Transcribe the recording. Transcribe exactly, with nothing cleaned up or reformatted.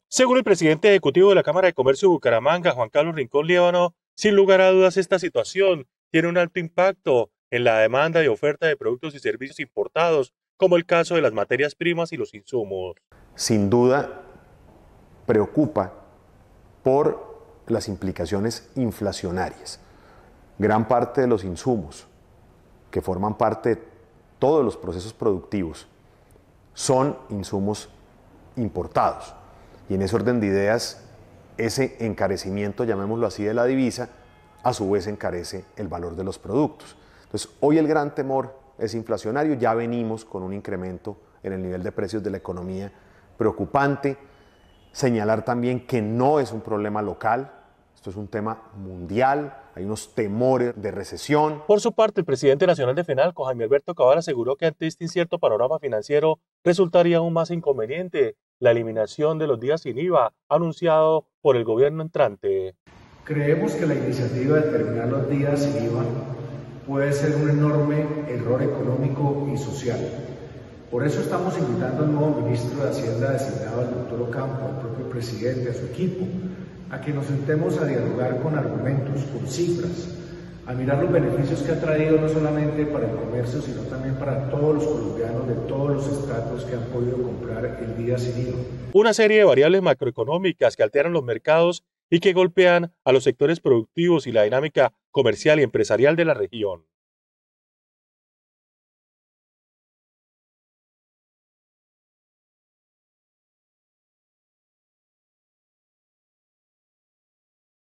Según el presidente ejecutivo de la Cámara de Comercio de Bucaramanga, Juan Carlos Rincón Líbano, sin lugar a dudas esta situación tiene un alto impacto en la demanda y oferta de productos y servicios importados, como el caso de las materias primas y los insumos. Sin duda, preocupa por las implicaciones inflacionarias. Gran parte de los insumos que forman parte de todos los procesos productivos son insumos importados. Y en ese orden de ideas, ese encarecimiento, llamémoslo así, de la divisa, a su vez encarece el valor de los productos. Entonces, hoy el gran temor es inflacionario, ya venimos con un incremento en el nivel de precios de la economía preocupante. Señalar también que no es un problema local, esto es un tema mundial, hay unos temores de recesión. Por su parte, el presidente nacional de FENALCO, Jaime Alberto Cabal, aseguró que ante este incierto panorama financiero resultaría aún más inconveniente la eliminación de los días sin I V A anunciado por el gobierno entrante. Creemos que la iniciativa de terminar los días sin I V A puede ser un enorme error económico y social. Por eso estamos invitando al nuevo ministro de Hacienda designado, al doctor Ocampo, al propio presidente, a su equipo, a que nos sentemos a dialogar con argumentos, con cifras, a mirar los beneficios que ha traído no solamente para el comercio, sino también para todos los colombianos de todos los estratos que han podido comprar el día sin I V A. Una serie de variables macroeconómicas que alteran los mercados y que golpean a los sectores productivos y la dinámica comercial y empresarial de la región.